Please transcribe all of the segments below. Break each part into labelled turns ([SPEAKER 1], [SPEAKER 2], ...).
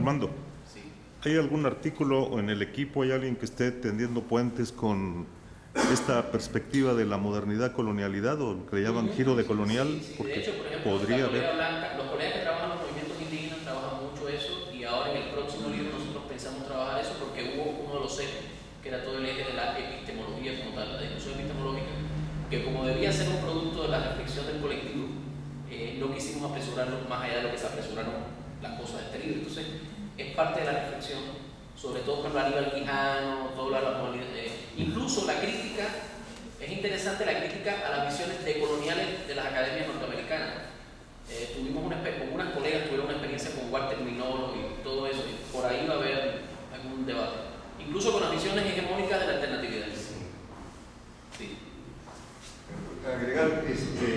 [SPEAKER 1] Armando,
[SPEAKER 2] Sí.
[SPEAKER 1] ¿hay algún artículo o en el equipo hay alguien que esté tendiendo puentes con esta perspectiva de la modernidad-colonialidad o lo que le llaman giro de colonial?
[SPEAKER 2] Sí.
[SPEAKER 1] Porque
[SPEAKER 2] De hecho, por ejemplo,
[SPEAKER 1] podría
[SPEAKER 2] la colega
[SPEAKER 1] haber.
[SPEAKER 2] Blanca, los colegas que trabajan en los movimientos indígenas trabajan mucho eso, y ahora en el próximo libro nosotros pensamos trabajar eso porque hubo uno de los ejes, que era todo el eje de la epistemología como tal, la discusión epistemológica, que como debía ser un producto de la reflexión del colectivo, no quisimos apresurarlo más allá de lo que se apresuraron las cosas de este libro. Entonces, es parte de la reflexión, sobre todo con Aníbal Quijano, toda la incluso la crítica. Es interesante la crítica a las visiones decoloniales de las academias norteamericanas. Tuvimos unas colegas tuvieron una experiencia con Walter Minoro y todo eso, y por ahí va a haber algún debate, incluso con las visiones hegemónicas de la alternatividad. Sí.
[SPEAKER 3] Agregar,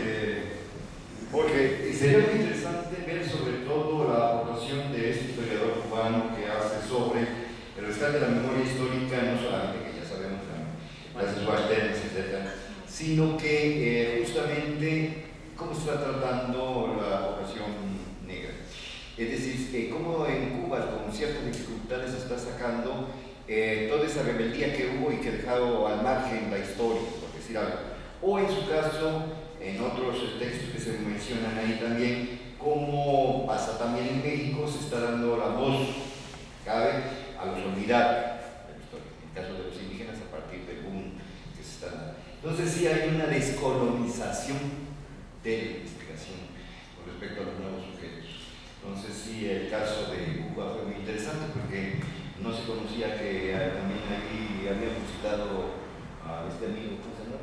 [SPEAKER 3] porque sería muy interesante ver sobre todo la aportación de este historiador cubano que hace sobre el rescate de la memoria histórica, no solamente que ya sabemos las subalternas, etc., sino que justamente cómo se está tratando la población negra. Es decir, cómo en Cuba con ciertas dificultades se está sacando toda esa rebeldía que hubo y que ha dejado al margen la historia, por decir algo. O en su caso, en otros textos que se mencionan ahí también, como pasa también en México, se está dando la voz, cabe, a los olvidados de la historia, en el caso de los indígenas a partir del boom que se está dando. Entonces sí hay una descolonización de la investigación con respecto a los nuevos sujetos. Entonces sí, el caso de Cuba fue muy interesante porque no se conocía que también ahí habíamos citado a este amigo, ¿cómo se llama?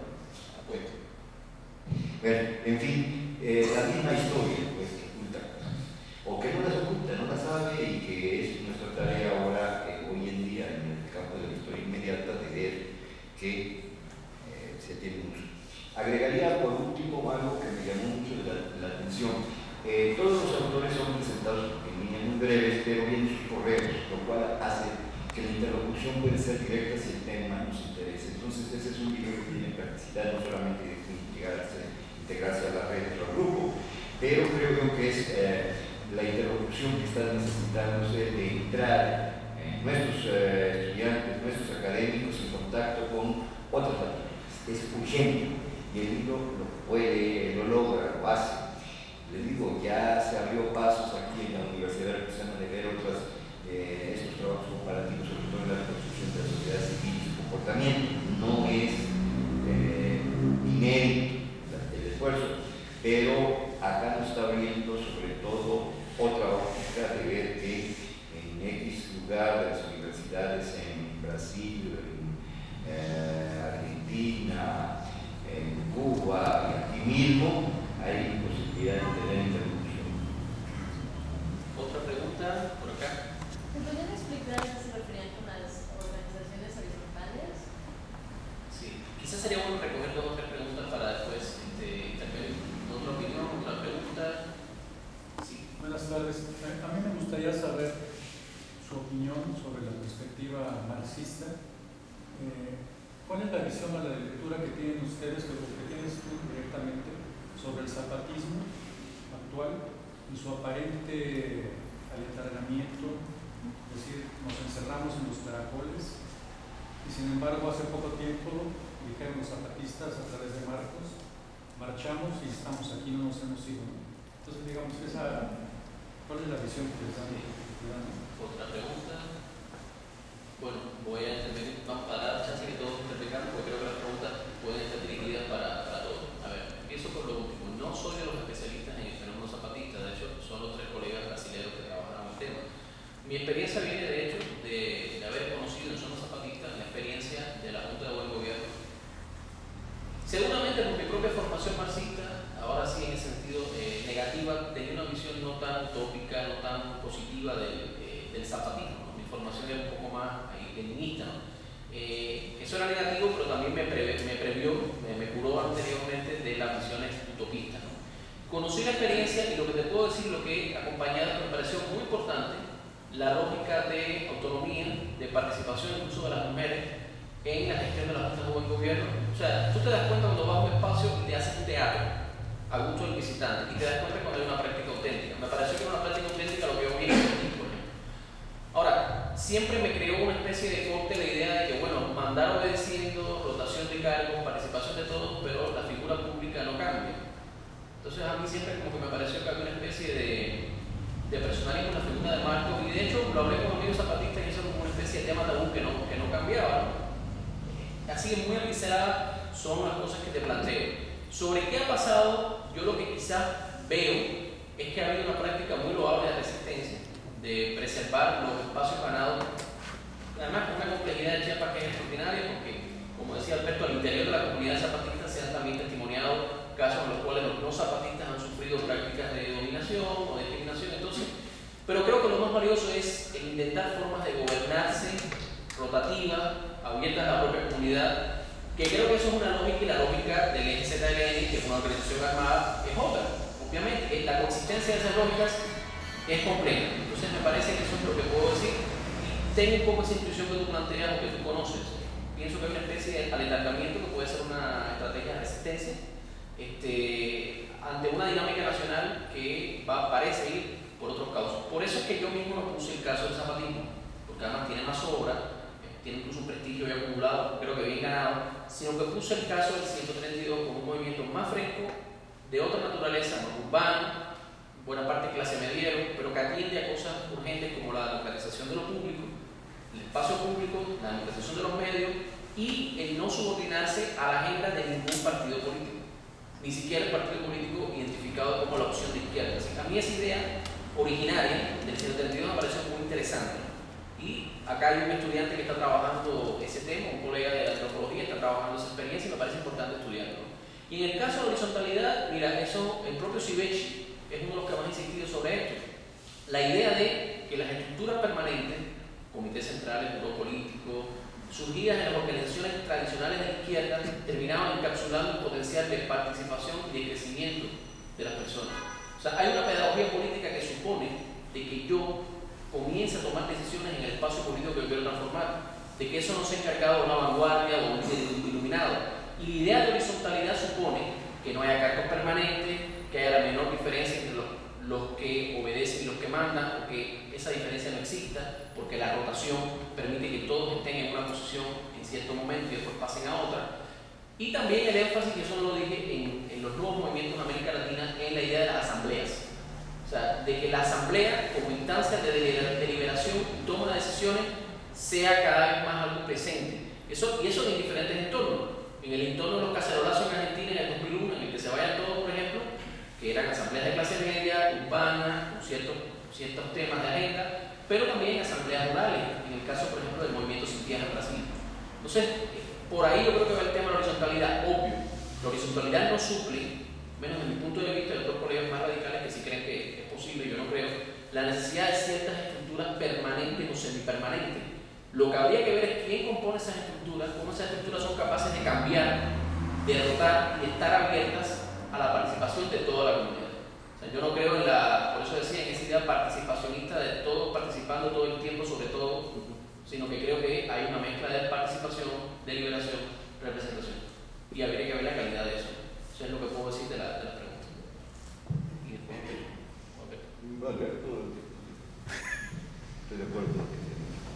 [SPEAKER 3] Bueno, en fin, la misma historia pues, que oculta cosas, o que no las oculta, no las sabe, y que es nuestra tarea ahora, hoy en día, en el campo de la historia inmediata, de ver que se tiene mucho. Agregaría por último algo que me llamó mucho la atención. Todos los autores son presentados en línea muy breves, pero vienen sus correos, lo cual hace que la interlocución puede ser directa si el tema nos interesa. Entonces ese es un libro que tiene practicidad, no solamente de integrarse a la red o al grupo, pero creo yo que es la interlocución que está necesitándose de entrar nuestros estudiantes, nuestros académicos en contacto con otras latitudes. Es urgente y el libro lo puede, lo logra, lo hace. Les digo, ya se abrió pasos aquí en la Universidad Artesana de ver estos trabajos comparativos, sobre todo en la reconstrucción de la sociedad civil y su comportamiento. No es inédito el esfuerzo, pero acá nos está abriendo sobre todo otra óptica de ver que en X lugar de las universidades en Brasil, en Argentina, en Cuba y aquí mismo hay posibilidad de tener interrupción.
[SPEAKER 2] ¿Otra pregunta por acá?
[SPEAKER 4] ¿Me podrían explicar a qué se referían con las organizaciones horizontales?
[SPEAKER 2] Sí, quizás sería bueno recoger dos o tres preguntas para después intervenir. ¿Otra opinión? ¿Otra pregunta? Sí.
[SPEAKER 5] Buenas tardes. A mí me gustaría saber su opinión sobre la perspectiva marxista. ¿Cuál es la visión o la lectura que tienen ustedes, que tienes tú directamente, sobre el zapatismo actual y su aparente aletargamiento? Es decir, nos encerramos en los caracoles y sin embargo hace poco tiempo dijeron los zapatistas a través de Marcos, marchamos y estamos aquí, no nos hemos ido, ¿no? Entonces digamos, ¿cuál es la visión que les dan?
[SPEAKER 2] ¿Otra pregunta? Bueno, voy a intervenir, vamos a dar chance que todos intervengan porque creo que las preguntas pueden estar dirigidas para todos. A ver, empiezo por lo último. No soy de los especialistas en el fenómeno zapatista, de hecho son los tres colegas brasileños que trabajan en el tema. Mi experiencia viene de hecho de haber conocido en zona zapatista la experiencia de la Junta de Buen Gobierno. Seguramente por mi propia formación marxista, ahora sí en el sentido negativa, tenía una visión no tan utópica, no tan positiva del zapatismo, ¿no? Mi formación era un poco más leninista, ¿no? Eso era negativo, pero también me curó anteriormente de las visiones utopistas, ¿no? Conocí la experiencia y lo que te puedo decir, lo que he acompañado, me pareció muy importante, la lógica de autonomía, de participación incluso de las mujeres en la gestión de la Junta de Buen Gobierno. O sea, tú te das cuenta cuando vas a un espacio y te haces un teatro a gusto del visitante y te das cuenta cuando hay una práctica auténtica. Me pareció que era una práctica auténtica lo que yo vi en el por ejemplo. tema tabú que no cambiaba, ¿no? Así que muy aviseradas son las cosas que te planteo. Sobre qué ha pasado, yo lo que quizás veo es que ha habido una práctica muy loable de resistencia, de preservar los espacios ganados, además con una complejidad de Chiapas que es extraordinaria, porque, como decía Alberto, al interior de la comunidad zapatista se han también testimoniado casos en los cuales los no zapatistas han sufrido prácticas de dominación o de discriminación. Entonces, pero creo que lo más valioso es el intentar formas de gobernarse rotativas, abiertas a la propia comunidad, que creo que eso es una lógica, y la lógica del EZLN, que es una organización armada, es otra. Obviamente, la consistencia de esas lógicas es compleja. Entonces, me parece que eso es lo que puedo decir. Tengo un poco esa intuición que tú planteas o que tú conoces. Pienso que hay una especie de aletargamiento que puede ser una estrategia de resistencia ante una dinámica nacional que parece ir por otros causos. Por eso es que yo mismo no puse el caso del zapatismo, porque además tiene más obra, tiene incluso un prestigio ya acumulado, creo que bien ganado, sino que puse el caso del 132 como un movimiento más fresco, de otra naturaleza, más urbano, buena parte clase mediero, pero que atiende a cosas urgentes como la democratización de lo público, el espacio público, la democratización de los medios y el no subordinarse a la agenda de ningún partido político, ni siquiera el partido político identificado como la opción de izquierda. Así que a mí esa idea originaria del 132 me pareció muy interesante. Y acá hay un estudiante que está trabajando ese tema, un colega de antropología está trabajando esa experiencia y me parece importante estudiarlo. Y en el caso de la horizontalidad, mira, eso, el propio Civechi es uno de los que más ha insistido sobre esto. La idea de que las estructuras permanentes, comités centrales, buró político, surgidas en las organizaciones tradicionales de izquierda, terminaban encapsulando el potencial de participación y de crecimiento de las personas. O sea, hay una pedagogía política que supone de que yo comience a tomar decisiones en el espacio político que quiero transformar, de que eso no sea encargado de una vanguardia o un iluminado. Y la idea de horizontalidad supone que no haya cargos permanentes, que haya la menor diferencia entre los que obedecen y los que mandan, o que esa diferencia no exista, porque la rotación permite que todos estén en una posición en cierto momento y después pasen a otra. Y también el énfasis, que eso no lo dije, en los nuevos movimientos en América Latina, en la idea de las asambleas. O sea, de que la asamblea como instancia de deliberación y toma de decisiones sea cada vez más algo presente. Y eso en diferentes entornos. En el entorno de los cacerolazos en Argentina en el 2001, en el que se vayan todos, por ejemplo, que eran asambleas de clase media, urbanas, con ciertos temas de agenda, pero también asambleas rurales, en el caso, por ejemplo, del movimiento Sin Tierra en Brasil. Entonces, por ahí yo creo que va el tema de la horizontalidad, obvio. La horizontalidad no suple, menos desde mi punto de vista, de otros colegas más radicales que sí creen que es posible, yo no creo, la necesidad de ciertas estructuras permanentes o semipermanentes. Lo que habría que ver es quién compone esas estructuras, cómo esas estructuras son capaces de cambiar, de rotar y estar abiertas a la participación de toda la comunidad. O sea, yo no creo por eso decía, en esa idea participacionista de todos participando todo el tiempo sobre todo, sino que creo que hay una mezcla de participación, deliberación, representación. Y habría que ver la calidad de eso. Eso es lo que puedo decir de la pregunta. Y después,
[SPEAKER 3] Alberto, estoy de acuerdo.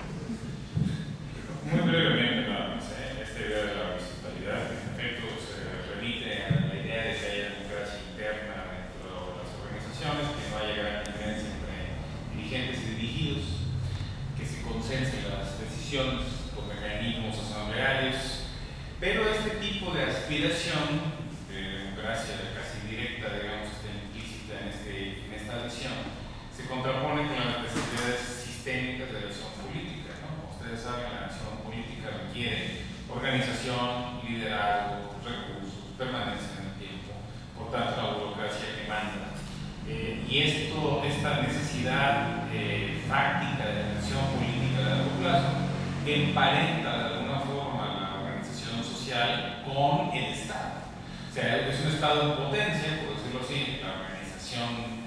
[SPEAKER 6] Muy brevemente, nada más, esta idea de la horizontalidad, en efecto, se remite a la idea de que haya democracia interna dentro de las organizaciones, que no haya gran diferencia entre dirigentes y dirigidos, que se consensen las decisiones por mecanismos asamblearios, pero este tipo de aspiración de democracia casi directa, digamos, está implícita en esta visión, se contrapone con las necesidades sistémicas de la acción política, ¿no? Como ustedes saben, la acción política requiere organización, liderazgo, recursos, permanencia en el tiempo, por tanto la burocracia que manda. Y esta necesidad fáctica de la acción política de largo plazo emparenta de alguna forma la organización social con el Estado. O sea, es un Estado en potencia, por decirlo así, la organización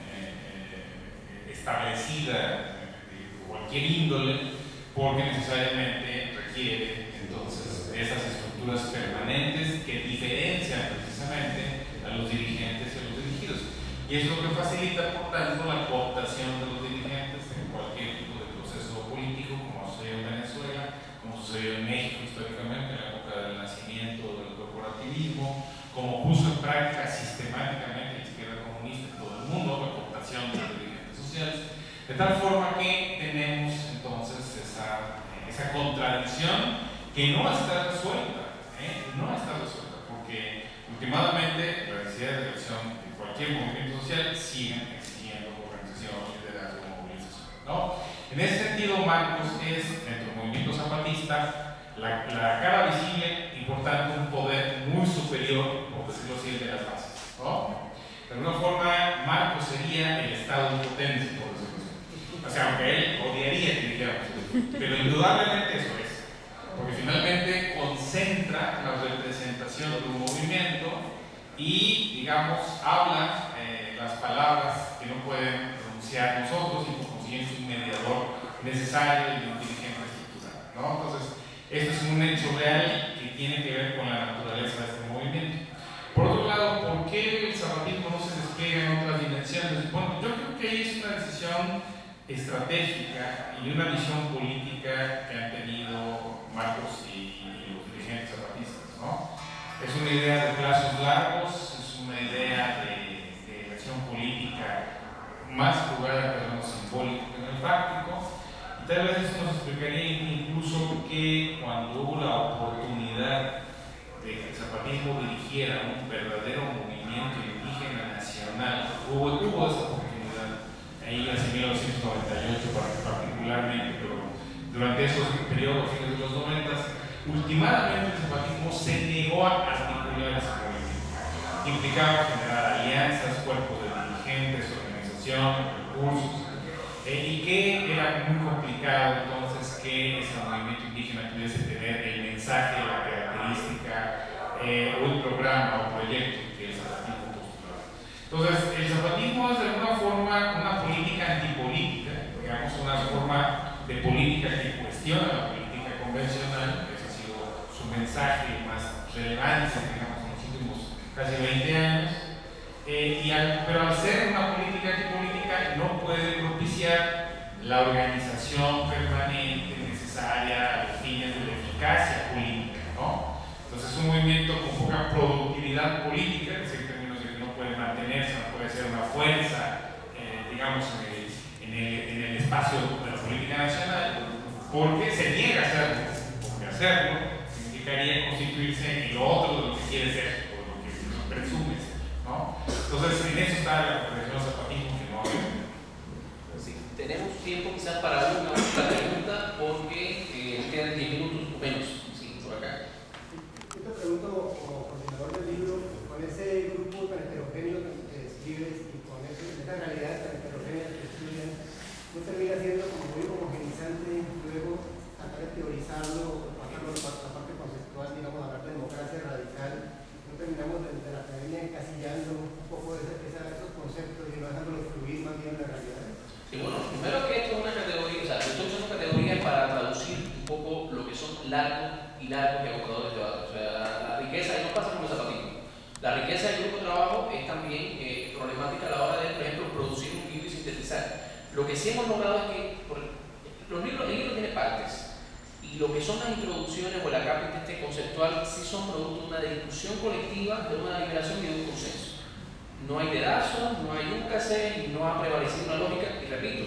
[SPEAKER 6] establecida de cualquier índole, porque necesariamente requiere entonces esas estructuras permanentes que diferencian precisamente a los dirigentes y a los dirigidos. Y eso es lo que facilita, por tanto, la cooptación de los dirigentes en cualquier tipo de proceso político, como sucedió en Venezuela, como sucedió en México históricamente, en la época del nacimiento del corporativismo, como puso en práctica sistemáticamente la izquierda comunista en todo el mundo, la cooptación de los dirigentes sociales, de tal forma que tenemos entonces esa esa contradicción que no está resuelta, no está resuelta, porque últimamente la necesidad de elección de cualquier movimiento social siguen exigiendo organización, liderazgo, movilización, ¿no? En ese sentido, Marcos es, dentro del movimiento zapatista, la cara visible y por tanto un poder muy superior, por decirlo así, de las bases, ¿no? De alguna forma, Marcos sería el estado de potencia, por decirlo así. O sea, aunque él odiaría que dijéramos, pero indudablemente eso es, porque finalmente concentra la representación de un movimiento y, digamos, habla las palabras que no pueden pronunciar nosotros y por consiguiente es un mediador necesario y un dirigente estructural, ¿no? Entonces, esto es un hecho real que tiene que ver con la naturaleza de este movimiento. Por otro lado, ¿por qué el zapatismo no se despliega en otras dimensiones? Bueno, yo creo que ahí es una decisión estratégica y una visión política que han tenido Marcos y los dirigentes zapatistas, ¿no? Es una idea de plazos largos, es una idea de acción política más jugada en terreno simbólico que en el práctico, y tal vez eso nos explicaría incluso que cuando hubo la oportunidad de que el zapatismo dirigiera un verdadero movimiento indígena nacional, hubo esa oportunidad ahí hacia 1998 particularmente, pero durante esos periodos, fines de los 90, últimamente el zapatismo se negó a articular ese movimiento. Implicaba generar alianzas, cuerpos de dirigentes, organización, recursos, y que era muy complicado entonces que ese movimiento indígena pudiese tener el mensaje, la característica o el programa o proyecto que el zapatismo postulaba. Entonces, el zapatismo es de alguna forma una política antipolítica, digamos, una forma de política que cuestiona la política convencional, ese ha sido su mensaje más relevante, digamos, en los últimos casi 20 años. Pero al ser una política antipolítica no puede propiciar la organización permanente necesaria a los fines de la eficacia política, ¿no? Entonces es un movimiento con poca productividad política, es decir, en términos de que no puede mantenerse, no puede ser una fuerza, digamos, en el espacio de la política nacional, porque se niega a hacerlo, porque hacerlo significaría constituirse en lo otro de lo que quiere ser, o de lo que presume ser, ¿no? Entonces, en eso está la reflexión del zapatismo que no hay.
[SPEAKER 2] Sí, tenemos tiempo quizás para una última pregunta, porque quedan 10 minutos o menos. Sí, por acá.
[SPEAKER 7] Yo te pregunto, como coordinador del libro, con ese grupo tan heterogéneo que describes y con esa realidad tan heterogénea que estudian, ¿no termina siendo como muy homogenizante luego tratar de teorizarlo, pasarlo a la parte conceptual, digamos, hablar de democracia radical? ¿No terminamos de la academia encasillando un poco esos conceptos y no dejándolos fluir más bien en la realidad?
[SPEAKER 2] Sí, bueno, primero que esto es una categoría, o sea, esto es una categoría para traducir un poco lo que son largos y agotadores debates. O sea, la riqueza, y no pasa con el zapatismo, la riqueza del grupo de trabajo es también problemática a la hora de, por ejemplo, producir un libro y sintetizar. Lo que sí hemos logrado es que el libro tiene partes, y lo que son las introducciones o el acápite conceptual sí son producto de una discusión colectiva, de una deliberación y de un consenso. No hay dedazo, no hay un cassette, no ha prevalecido una lógica, y repito,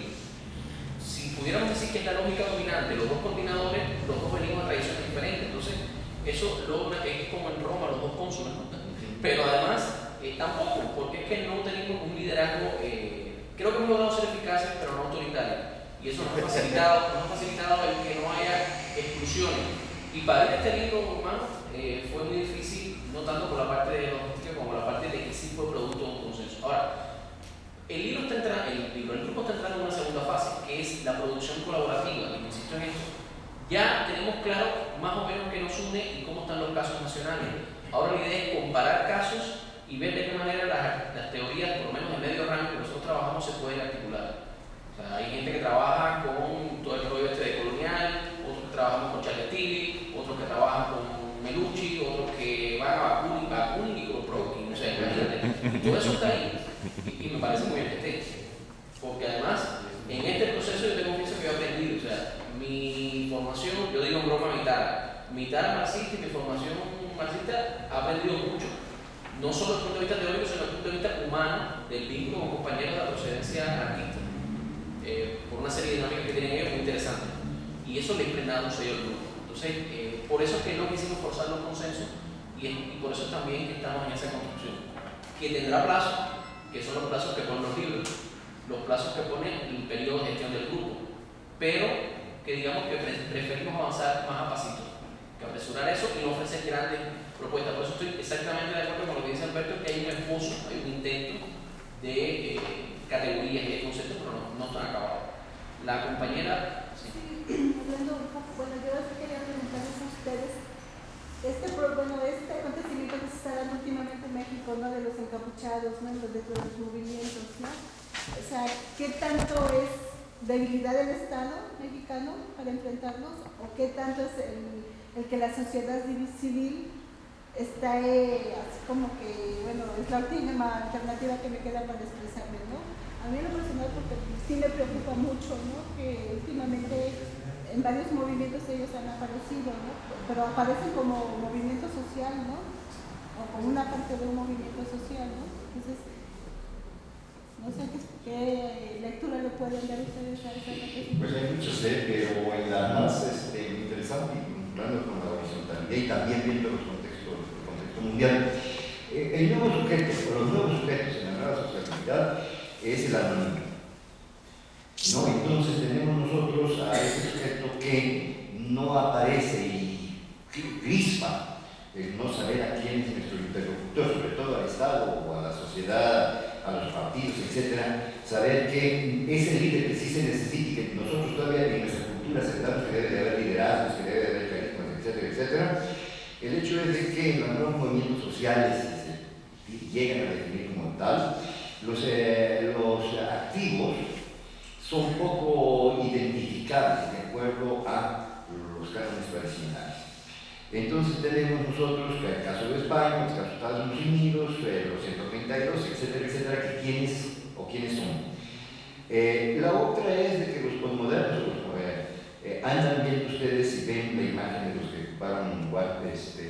[SPEAKER 2] si pudiéramos decir que es la lógica dominante, los dos coordinadores, los dos venimos de tradiciones diferentes, entonces eso logra, es como en Roma, los dos cónsules, ¿no? Pero además, tampoco, porque es que no tenemos un liderazgo, creo que hemos logrado ser eficaces, pero no autoritarios, y eso nos ha facilitado el que no haya exclusiones. Y para este libro, hermano, fue muy difícil, no tanto por la parte de logística como la parte de que sí fue producto de un consenso. Ahora, el grupo está entrando en una segunda fase, que es la producción colaborativa, y insisto en esto. Ya tenemos claro más o menos qué nos une y cómo están los casos nacionales. Ahora la idea es comparar casos y ver de qué manera las teorías, por lo menos de medio rango que nosotros trabajamos, se pueden articular. O sea, hay gente que trabaja con todo el rollo de colonial, otros que trabajan con Charletili, otros que trabajan con Melucci, otros que van a Bakunin y con Prokin, o sea, imagínate. Y todo eso está ahí, y me parece muy bien que esté. Porque además, en este proceso yo te confieso que yo he aprendido, o sea, mi formación, yo digo en broma militar marxista, y mi formación marxista ha aprendido mucho. No solo desde el punto de vista teórico, sino desde el punto de vista humano, del vínculo con compañeros de la procedencia artista. Por una serie de dinámicas que tienen ellos muy interesantes. y eso le impregnaba un sello al grupo. Entonces, por eso es que no quisimos forzar los consensos y por eso también que estamos en esa construcción, que tendrá plazos, que son los plazos que ponen los libros, los plazos que pone el periodo de gestión del grupo, pero que digamos que preferimos avanzar más a pasito, que apresurar eso y no ofrecer grandes propuestas. Por eso estoy exactamente de acuerdo con lo que dice Alberto, que hay un esfuerzo, hay un intento de categorías y de conceptos, pero no están acabados. La compañera...
[SPEAKER 8] Sí, hablando un poco, bueno, yo quería preguntarles a ustedes, este acontecimiento que se está dando últimamente en México, ¿no? De los encapuchados, ¿no? De los movimientos, ¿no? O sea, ¿qué tanto es debilidad del Estado mexicano para enfrentarlos? ¿O qué tanto es el que la sociedad civil está así como que, bueno, es la última alternativa que me queda para expresarme, ¿no? A mí en lo personal, porque sí me preocupa mucho, ¿no? Que últimamente en varios movimientos ellos han aparecido, ¿no? Pero aparecen como movimiento social, ¿no? O como una parte de un movimiento social, ¿no? Entonces, no sé qué lectura le pueden dar ustedes a esa noticia.
[SPEAKER 3] Pues hay muchos, pero en la más interesante, y vinculando con la horizontalidad y también viendo el contexto mundial, el nuevo sujeto, o los nuevos sujetos en la nueva sociabilidad es el anónimo. ¿No? Entonces tenemos nosotros a ese sujeto que no aparece y crispa el no saber a quién es nuestro interlocutor, sobre todo al Estado o a la sociedad, a los partidos, etcétera, saber que ese líder que sí se necesita y que nosotros todavía en nuestra cultura aceptamos que debe de haber liderazgos, que debe de haber carismas, etcétera, etcétera. El hecho es de que los nuevos movimientos sociales se llegan a definir como tal, los activos son poco identificables de acuerdo a los cánones tradicionales. Entonces tenemos nosotros, que el caso de España, el caso de Estados Unidos, los 132, etcétera, etcétera, que quiénes son. La otra es de que los postmodernos, andan viendo ustedes, si ven la imagen de los que ocuparon Wall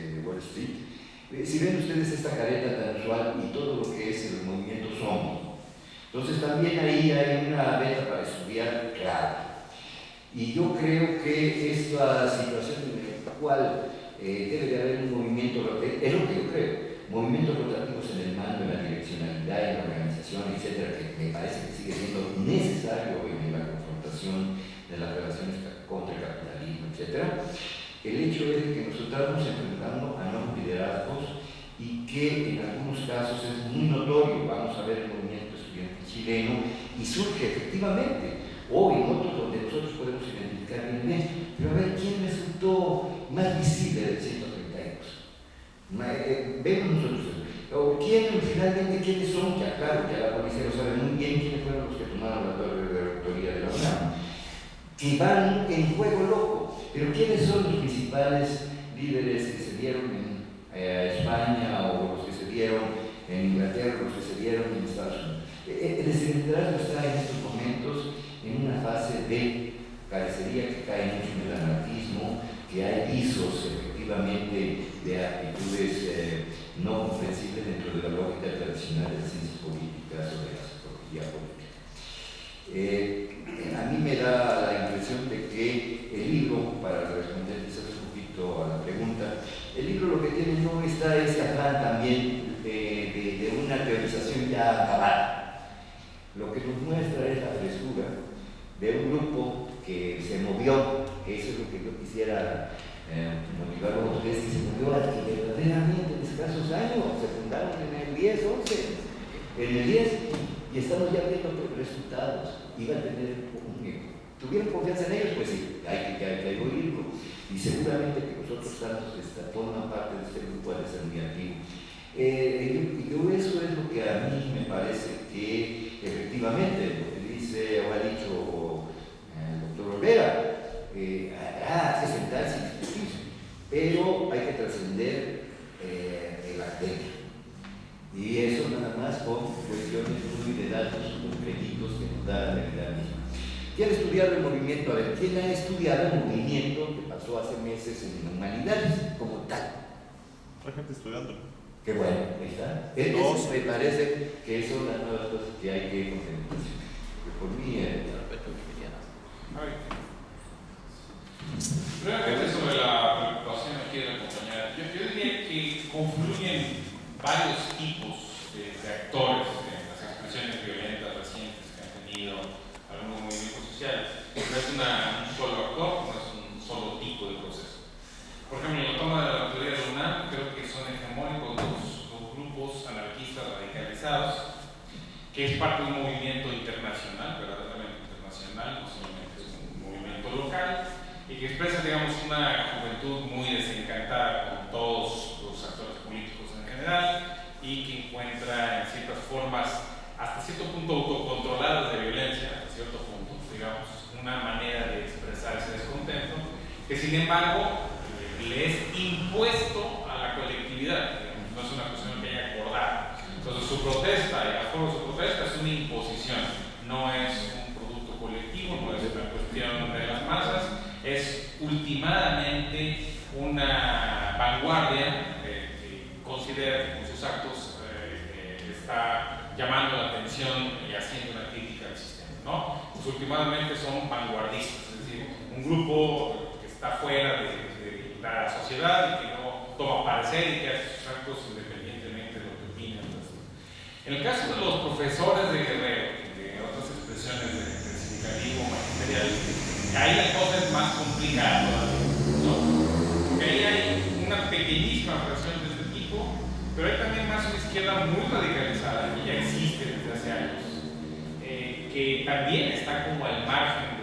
[SPEAKER 3] Street, si ven ustedes esta careta tan usual y todo lo que es el movimiento zombie. Entonces también ahí hay una beta para estudiar claro. Y yo creo que esta situación en la cual debe de haber un movimiento rotativo, es lo que yo creo, movimientos rotativos en el mando, en la direccionalidad, en la organización, etcétera, que me parece que sigue siendo necesario en la confrontación de las relaciones contra el capitalismo, etcétera. El hecho es que nos estamos enfrentando a nuevos liderazgos y que en algunos casos es muy notorio. Vamos a ver el movimiento estudiantil chileno y surge efectivamente, o en otros donde nosotros podemos identificar bien, pero a ver quién resultó más visible del 132. Vemos nosotros, o finalmente quiénes son, ya claro, ya la policía lo sabe muy bien quiénes fueron los que tomaron la torre de rectoría de la UNAM, que van en juego loco, pero quiénes son los principales líderes que se dieron en España o los que se dieron en Inglaterra, los que se dieron en Estados Unidos. El liderazgo está en estos momentos en una fase de carecería que cae mucho en el anarquismo, que hay visos efectivamente de actitudes no comprensibles dentro de la lógica tradicional de las ciencias políticas o de la psicología política. A mí me da la impresión de que el libro, para responder quizás un poquito a la pregunta, el libro lo que tiene no está ese afán también de una teorización ya acabada. Lo que nos muestra es la frescura de un grupo que se movió, que eso es lo que yo quisiera motivar a ustedes, que se movió aquí verdaderamente en escasos años, se fundaron en el 10, 11, en el 10, y estamos ya viendo resultados. Iban a tener tuvieron confianza en ellos, pues sí, hay que oírlo, y seguramente que los otros tantos forman parte de este grupo de ser muy activo. Y eso es lo que a mí me parece que efectivamente, lo que dice o ha dicho el doctor Olvera, hay que sentarse y discutir, pero hay que trascender el academia. Y eso nada más con cuestiones muy de datos concretos que nos da la realidad misma. ¿Quién ha estudiado el movimiento? A ver, ¿quién ha estudiado el movimiento que pasó hace meses en humanidades como tal?
[SPEAKER 1] Hay gente estudiándolo.
[SPEAKER 3] Qué bueno, ahí está. Eso me parece que son las nuevas cosas que hay que contemplar. Por mí,
[SPEAKER 6] Brevemente sobre la preocupación aquí de la compañera, yo diría que confluyen varios tipos de actores en las expresiones violentas recientes que han tenido algunos movimientos sociales. No es un solo actor, no es un solo tipo de proceso. Por ejemplo, en la toma de la autoridad de la UNAM, creo que son hegemónicos los grupos anarquistas radicalizados, que es parte de un movimiento internacional, verdaderamente internacional, no solamente es un movimiento local, y que expresa, digamos, una juventud muy desencantada con todos los actores políticos en general y que encuentra en ciertas formas, hasta cierto punto autocontroladas de violencia, hasta cierto punto, digamos, una manera de expresar ese descontento, que sin embargo le es impuesto a la colectividad, digamos, no es una cuestión que haya acordado. Entonces su protesta, y la forma de su protesta es una imposición, no es un producto colectivo, no es una cuestión de las masas, es últimamente una vanguardia que considera que con sus actos está llamando la atención y haciendo una crítica al sistema, ¿no? Pues últimamente son vanguardistas, es decir, un grupo que está fuera de la sociedad y que no toma parecer y que hace sus actos independientemente de lo que opinan. En el caso de los profesores de Guerrero, de otras expresiones de sindicalismo magisterial, ahí la cosa es más complicada todavía, ¿no? Porque ahí hay una pequeñísima fracción de este tipo, pero hay también más una izquierda muy radicalizada, que ya existe desde hace años, que también está como al margen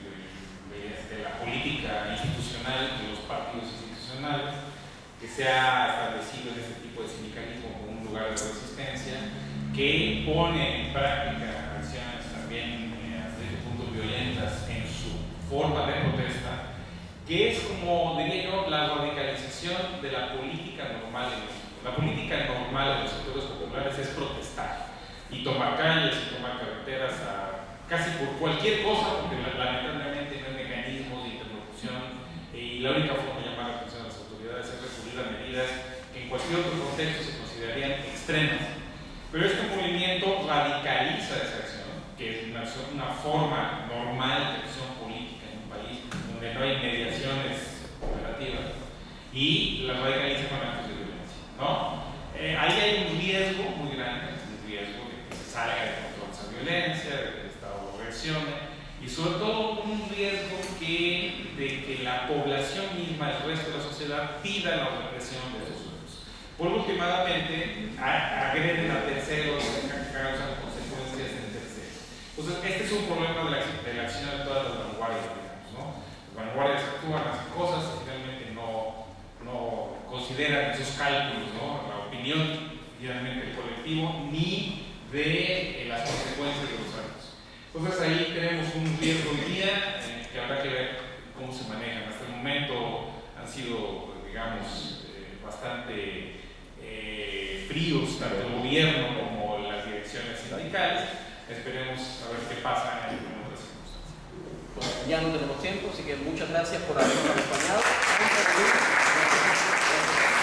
[SPEAKER 6] de la política institucional, de los partidos institucionales, que se ha establecido en este tipo de sindicalismo como un lugar de resistencia, que pone en práctica acciones también hasta cierto punto violentas en su forma de protesta, que es como, diría yo, la radicalización de la política normal en México. La política normal de los sectores populares es protestar y tomar calles y tomar carreteras casi por cualquier cosa, porque lamentablemente no hay mecanismos de interlocución y la única forma de llamar la atención a las autoridades es recurrir a medidas que en cualquier otro contexto se considerarían extremas. Pero este movimiento radicaliza esa acción, que es una forma normal de acción política en un país donde no hay mediaciones operativas, y la radicaliza con actos de violencia, ¿no? Ahí hay un riesgo muy grande, un riesgo de que se salga de control esa violencia, de que el Estado reaccione, y sobre todo un riesgo de que la población misma, el resto de la sociedad, pida la represión de esos sujetos. Por últimamente, agreden a terceros, causan consecuencias en terceros. Entonces, este es un problema de la acción de todas las vanguardias, digamos, ¿no? Las vanguardias actúan, hacen cosas y finalmente no consideran esos cálculos, ¿no? La opinión finalmente del colectivo, ni de las consecuencias de los actos. Entonces ahí tenemos un riesgo hoy día que habrá que ver cómo se manejan. Hasta el momento han sido, digamos, bastante fríos, tanto el gobierno como las direcciones sindicales. Esperemos a ver qué pasa en otras circunstancias.
[SPEAKER 2] Bueno, ya no tenemos tiempo, así que muchas gracias por habernos acompañado.